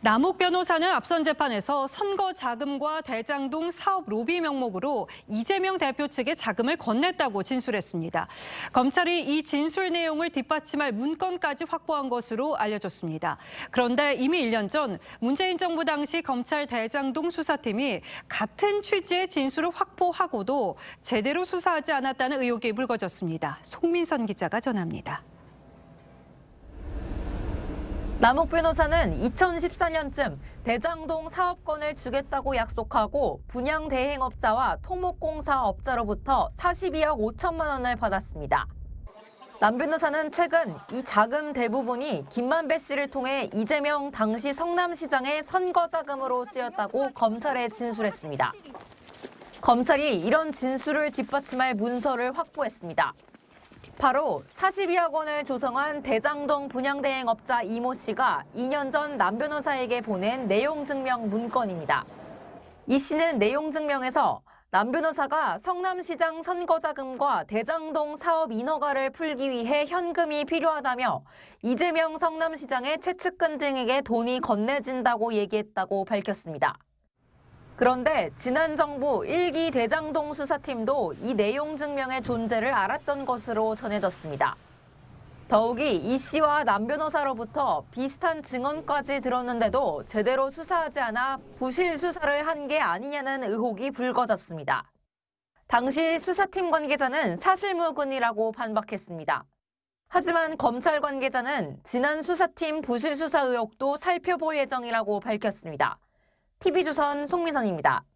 남욱 변호사는 앞선 재판에서 선거 자금과 대장동 사업 로비 명목으로 이재명 대표 측에 자금을 건넸다고 진술했습니다. 검찰이 이 진술 내용을 뒷받침할 문건까지 확보한 것으로 알려졌습니다. 그런데 이미 1년 전 문재인 정부 당시 검찰 대장동 수사팀이 같은 취지의 진술을 확보하고도 제대로 수사하지 않았다는 의혹이 불거졌습니다. 송민선 기자가 전합니다. 남욱 변호사는 2014년쯤 대장동 사업권을 주겠다고 약속하고 분양 대행업자와 토목공사 업자로부터 42억 5천만 원을 받았습니다. 남 변호사는 최근 이 자금 대부분이 김만배 씨를 통해 이재명 당시 성남시장의 선거 자금으로 쓰였다고 검찰에 진술했습니다. 검찰이 이런 진술을 뒷받침할 문서를 확보했습니다. 바로 42억 원을 조성한 대장동 분양대행업자 이모 씨가 2년 전 남 변호사에게 보낸 내용증명 문건입니다. 이 씨는 내용증명에서 남 변호사가 성남시장 선거자금과 대장동 사업 인허가를 풀기 위해 현금이 필요하다며 이재명 성남시장의 최측근 등에게 돈이 건네진다고 얘기했다고 밝혔습니다. 그런데 지난 정부 1기 대장동 수사팀도 이 내용 증명의 존재를 알았던 것으로 전해졌습니다. 더욱이 이 씨와 남 변호사로부터 비슷한 증언까지 들었는데도 제대로 수사하지 않아 부실 수사를 한 게 아니냐는 의혹이 불거졌습니다. 당시 수사팀 관계자는 사실무근이라고 반박했습니다. 하지만 검찰 관계자는 지난 수사팀 부실 수사 의혹도 살펴볼 예정이라고 밝혔습니다. TV조선 송미선입니다.